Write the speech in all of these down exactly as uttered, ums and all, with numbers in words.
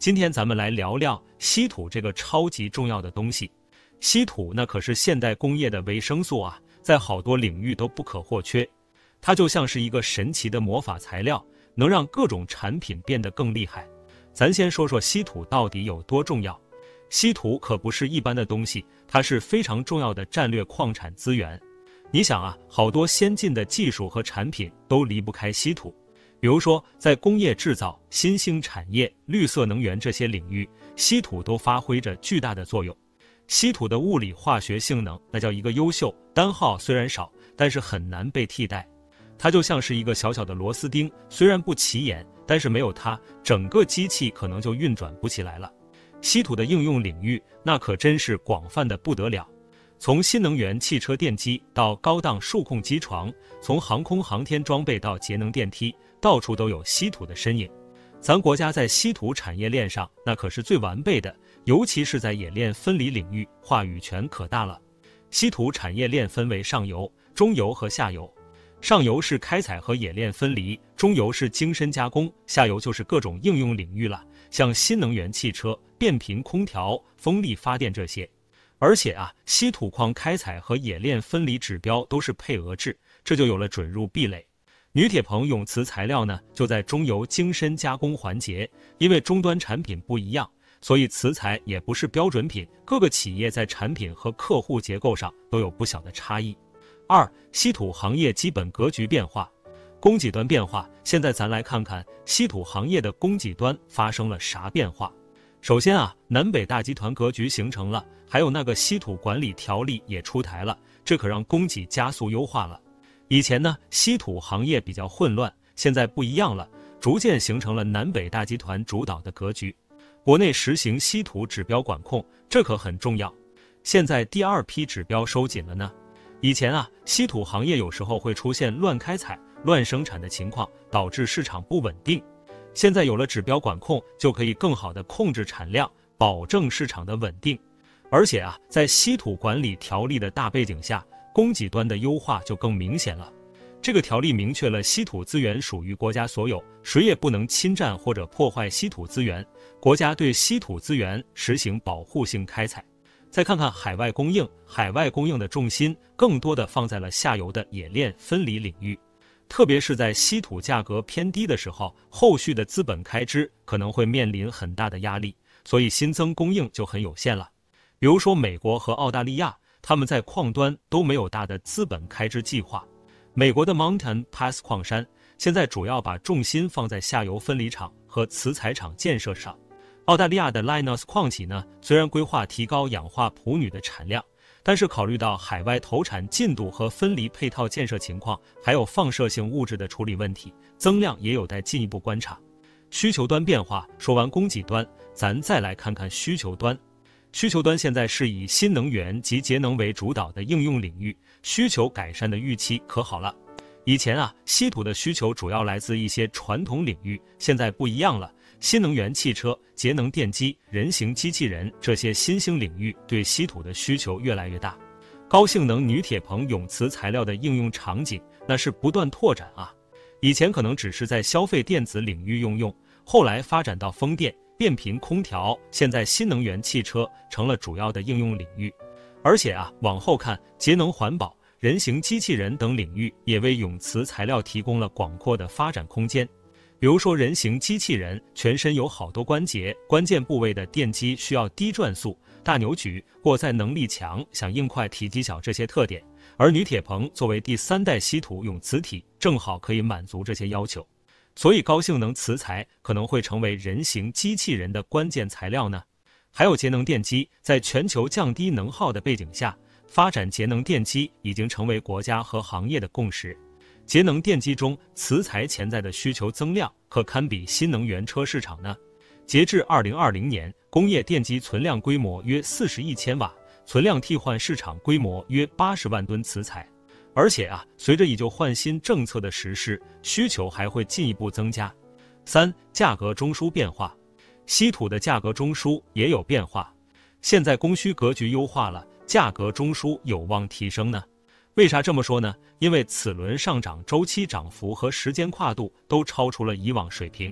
今天咱们来聊聊稀土这个超级重要的东西。稀土那可是现代工业的维生素啊，在好多领域都不可或缺。它就像是一个神奇的魔法材料，能让各种产品变得更厉害。咱先说说稀土到底有多重要。稀土可不是一般的东西，它是非常重要的战略矿产资源。你想啊，好多先进的技术和产品都离不开稀土。比如说，在工业制造、新兴产业、绿色能源这些领域，稀土都发挥着巨大的作用。稀土的物理化学性能那叫一个优秀，单号虽然少，但是很难被替代。它就像是一个小小的螺丝钉，虽然不起眼，但是没有它，整个机器可能就运转不起来了。稀土的应用领域那可真是广泛的不得了。从新能源汽车电机到高档数控机床，从航空航天装备到节能电梯，到处都有稀土的身影。咱国家在稀土产业链上那可是最完备的，尤其是在冶炼分离领域，话语权可大了。稀土产业链分为上游、中游和下游。上游是开采和冶炼分离，中游是精深加工，下游就是各种应用领域了，像新能源汽车、变频空调、风力发电这些。而且啊，稀土矿开采和冶炼分离指标都是配额制，这就有了准入壁垒。铝铁硼永磁材料呢，就在中游精深加工环节，因为终端产品不一样，所以磁材也不是标准品，各个企业在产品和客户结构上都有不小的差异。二、稀土行业基本格局变化，供给端变化。现在咱来看看稀土行业的供给端发生了啥变化。首先啊，南北大集团格局形成了，还有那个稀土管理条例也出台了，这可让供给加速优化了。以前呢，稀土行业比较混乱，现在不一样了，逐渐形成了南北大集团主导的格局。国内实行稀土指标管控，这可很重要。现在第二批指标收紧了呢。以前啊，稀土行业有时候会出现乱开采、乱生产的情况，导致市场不稳定。现在有了指标管控，就可以更好地控制产量，保证市场的稳定。而且啊，在稀土管理条例的大背景下，供给端的优化就更明显了。这个条例明确了稀土资源属于国家所有，谁也不能侵占或者破坏稀土资源，国家对稀土资源实行保护性开采。再看看海外供应，海外供应的重心更多的放在了下游的冶炼分离领域。特别是在稀土价格偏低的时候，后续的资本开支可能会面临很大的压力，所以新增供应就很有限了。比如说美国和澳大利亚，他们在矿端都没有大的资本开支计划。美国的 Mountain Pass 矿山现在主要把重心放在下游分离厂和磁材厂建设上。澳大利亚的 Lynas 矿企呢，虽然规划提高氧化钋铝的产量，但是考虑到海外投产进度和分离配套建设情况，还有放射性物质的处理问题，增量也有待进一步观察。需求端变化，说完供给端，咱再来看看需求端。需求端现在是以新能源及节能为主导的应用领域，需求改善的预期可好了。以前啊，稀土的需求主要来自一些传统领域，现在不一样了。新能源汽车、节能电机、人形机器人这些新兴领域对稀土的需求越来越大。高性能铝铁硼永磁材料的应用场景那是不断拓展啊。以前可能只是在消费电子领域应用，后来发展到风电、变频空调，现在新能源汽车成了主要的应用领域。而且啊，往后看，节能环保、人形机器人等领域也为永磁材料提供了广阔的发展空间。比如说人形机器人全身有好多关节，关键部位的电机需要低转速、大扭矩、过载能力强、响应快、体积小这些特点，而铝铁硼作为第三代稀土永磁体，正好可以满足这些要求。所以高性能磁材可能会成为人形机器人的关键材料呢。还有节能电机，在全球降低能耗的背景下，发展节能电机已经成为国家和行业的共识。节能电机中磁材潜在的需求增量可堪比新能源车市场呢。截至二零二零年，工业电机存量规模约四十亿千瓦，存量替换市场规模约八十万吨磁材。而且啊，随着以旧换新政策的实施，需求还会进一步增加。三、价格中枢变化，稀土的价格中枢也有变化。现在供需格局优化了，价格中枢有望提升呢。为啥这么说呢？因为此轮上涨周期涨幅和时间跨度都超出了以往水平。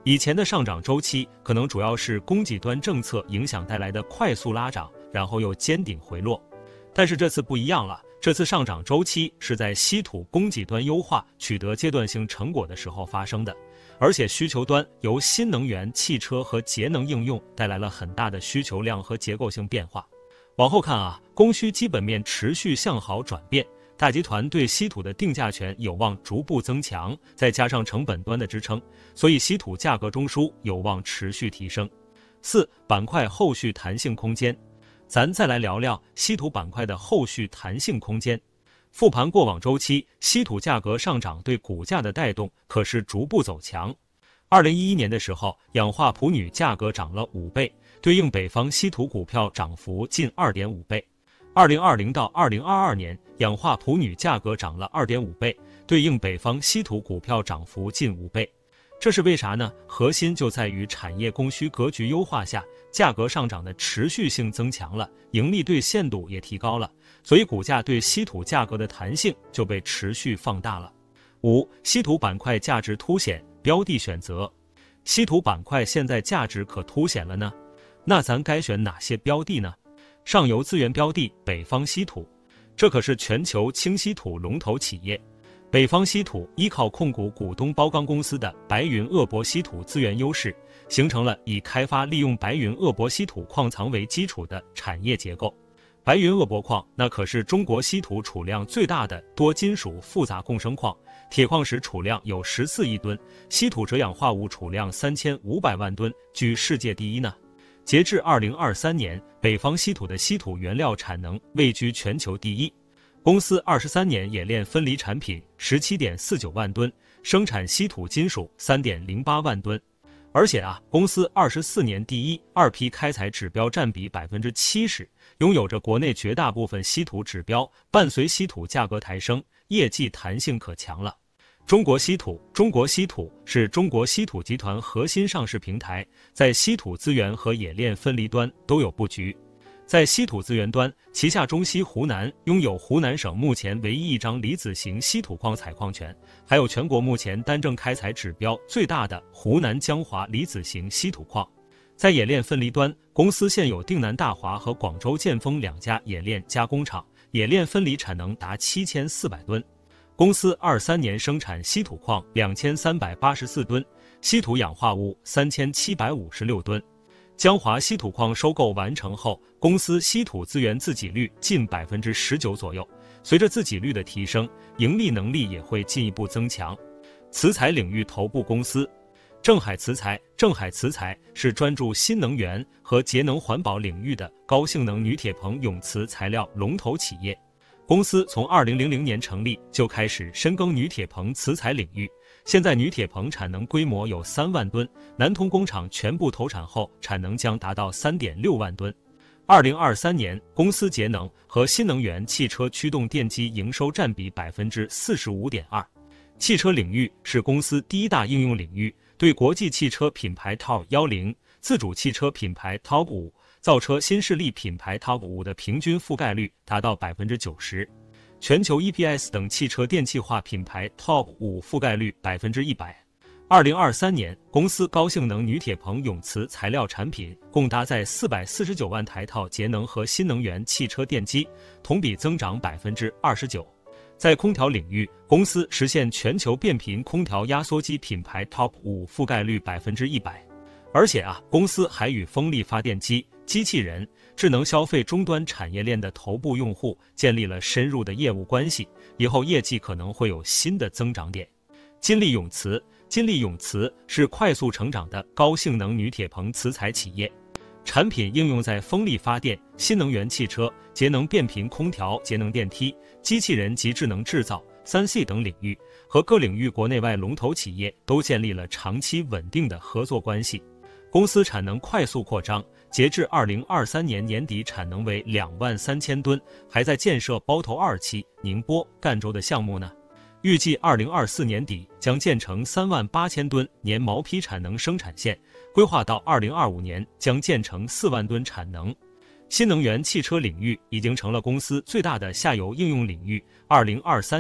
以前的上涨周期可能主要是供给端政策影响带来的快速拉涨，然后又尖顶回落。但是这次不一样了，这次上涨周期是在稀土供给端优化取得阶段性成果的时候发生的，而且需求端由新能源汽车和节能应用带来了很大的需求量和结构性变化。往后看啊，供需基本面持续向好转变，大集团对稀土的定价权有望逐步增强，再加上成本端的支撑，所以稀土价格中枢有望持续提升。四、板块后续弹性空间。咱再来聊聊稀土板块的后续弹性空间。复盘过往周期，稀土价格上涨对股价的带动可是逐步走强。二零一一年的时候，氧化钋铝价格涨了五倍，对应北方稀土股票涨幅近 二点五倍。二零二零到二零二二年，氧化钋铝价格涨了 二点五倍，对应北方稀土股票涨幅近五倍。这是为啥呢？核心就在于产业供需格局优化下，价格上涨的持续性增强了，盈利兑现度也提高了，所以股价对稀土价格的弹性就被持续放大了。五、稀土板块价值凸显，标的选择。稀土板块现在价值可凸显了呢，那咱该选哪些标的呢？上游资源标的北方稀土，这可是全球轻稀土龙头企业。北方稀土依靠控股股东包钢公司的白云鄂博稀土资源优势，形成了以开发利用白云鄂博稀土矿藏为基础的产业结构。白云鄂博矿那可是中国稀土储量最大的多金属复杂共生矿，铁矿石储量有十四亿吨，稀土锗氧化物储量三千五百万吨，居世界第一呢。截至二零二三年，北方稀土的稀土原料产能位居全球第一。公司二十三年冶炼分离产品 十七点四九万吨，生产稀土金属 三点零八万吨。而且啊，公司二十四年第一二批开采指标占比 百分之七十， 拥有着国内绝大部分稀土指标，伴随稀土价格抬升，业绩弹性可强了。中国稀土，中国稀土是中国稀土集团核心上市平台，在稀土资源和冶炼分离端都有布局。在稀土资源端，旗下中稀湖南拥有湖南省目前唯一一张离子型稀土矿采矿权，还有全国目前单证开采指标最大的湖南江华离子型稀土矿。在冶炼分离端，公司现有定南大华和广州建丰两家冶炼加工厂，冶炼分离产能达七千四百吨。公司二三年生产稀土矿两千三百八十四吨，稀土氧化物三千七百五十六吨。江华稀土矿收购完成后，公司稀土资源自给率近 百分之十九 左右，随着自给率的提升，盈利能力也会进一步增强。磁材领域头部公司正海磁材，正海磁材是专注新能源和节能环保领域的高性能铝铁硼永磁材料龙头企业。公司从二零零零年成立就开始深耕铝铁硼磁材领域，现在铝铁硼产能规模有三万吨，南通工厂全部投产后，产能将达到 三点六万吨。二零二三年，公司节能和新能源汽车驱动电机营收占比 百分之四十五点二。汽车领域是公司第一大应用领域，对国际汽车品牌 Top 十、自主汽车品牌 Top 五、造车新势力品牌 Top 五的平均覆盖率达到 百分之九十， 全球 E P S 等汽车电气化品牌 Top 五覆盖率 百分之百。二零二三年，公司高性能铝铁硼永磁材料产品共搭载四百四十九万台套节能和新能源汽车电机，同比增长 百分之二十九。在空调领域，公司实现全球变频空调压缩机品牌 Top 五覆盖率 百分之百。而且啊，公司还与风力发电机、机器人、智能消费终端产业链的头部用户建立了深入的业务关系，以后业绩可能会有新的增长点。金利永磁，金利永磁是快速成长的高性能铝铁硼磁材企业，产品应用在风力发电、新能源汽车、节能变频空调、节能电梯、机器人及智能制造、三 C 等领域，和各领域国内外龙头企业都建立了长期稳定的合作关系。公司产能快速扩张，截至二零二三年年底产能为两万三千吨，还在建设包头二期宁波、赣州的项目呢。预计二零二四年底将建成三万八千吨年毛坯产能生产线，规划到二零二五年将建成四万吨产能。新能源汽车领域已经成了公司最大的下游应用领域。二零二三年，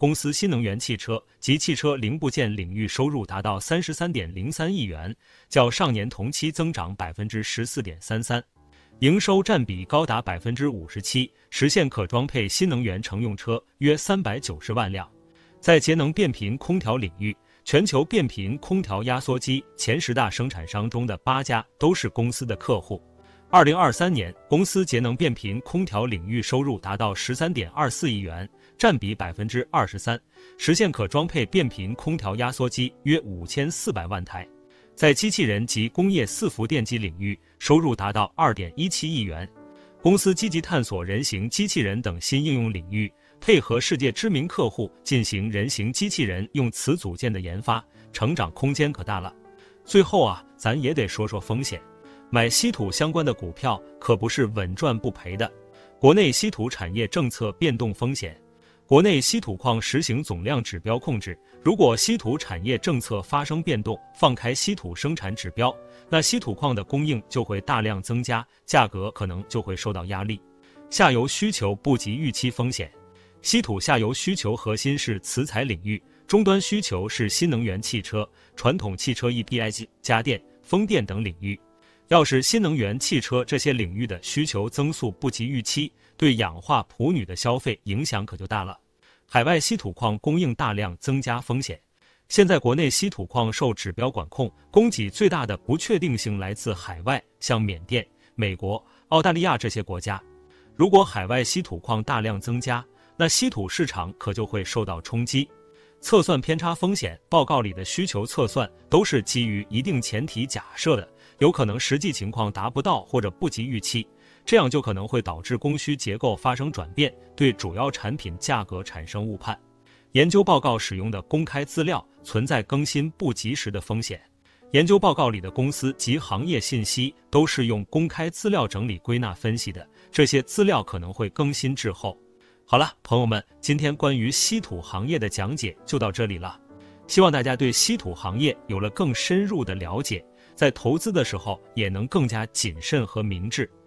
公司新能源汽车及汽车零部件领域收入达到 三十三点零三亿元，较上年同期增长 百分之十四点三三， 营收占比高达 百分之五十七， 实现可装配新能源乘用车约三百九十万辆。在节能变频空调领域，全球变频空调压缩机前十大生产商中的八家都是公司的客户。二零二三年，公司节能变频空调领域收入达到 十三点二四亿元，占比 百分之二十三， 实现可装配变频空调压缩机约五千四百万台。在机器人及工业伺服电机领域，收入达到 二点一七亿元。公司积极探索人形机器人等新应用领域，配合世界知名客户进行人形机器人用磁组件的研发，成长空间可大了。最后啊，咱也得说说风险。买稀土相关的股票可不是稳赚不赔的。国内稀土产业政策变动风险。国内稀土矿实行总量指标控制，如果稀土产业政策发生变动，放开稀土生产指标，那稀土矿的供应就会大量增加，价格可能就会受到压力。下游需求不及预期风险。稀土下游需求核心是磁材领域，终端需求是新能源汽车、传统汽车 E P S、家电、风电等领域。要是新能源汽车这些领域的需求增速不及预期，对氧化钋铝的消费影响可就大了。海外稀土矿供应大量增加风险。现在国内稀土矿受指标管控，供给最大的不确定性来自海外，像缅甸、美国、澳大利亚这些国家。如果海外稀土矿大量增加，那稀土市场可就会受到冲击。测算偏差风险，报告里的需求测算都是基于一定前提假设的，有可能实际情况达不到或者不及预期，这样就可能会导致供需结构发生转变，对主要产品价格产生误判。研究报告使用的公开资料存在更新不及时的风险。研究报告里的公司及行业信息都是用公开资料整理归纳分析的，这些资料可能会更新滞后。好了，朋友们，今天关于稀土行业的讲解就到这里了。希望大家对稀土行业有了更深入的了解，在投资的时候也能更加谨慎和明智。